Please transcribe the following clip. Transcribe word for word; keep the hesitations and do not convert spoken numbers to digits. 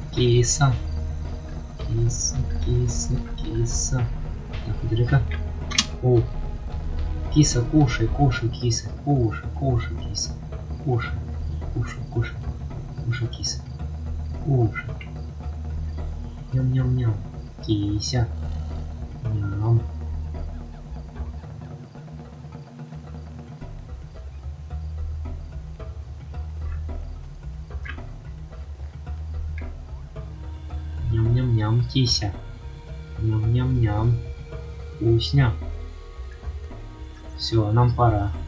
Киса. Киса, киса, киса. Так, далеко. О. Киса, кушай, кушай, киса. Кушай, кушай, киса. Кушай, кушай, кушай. Кушай, киса. Кушай. Ням-ням-ням. Кися. Ням. Ням-ням-ням, кися. Ням-ням-ням. Вкусно. Все, нам пора.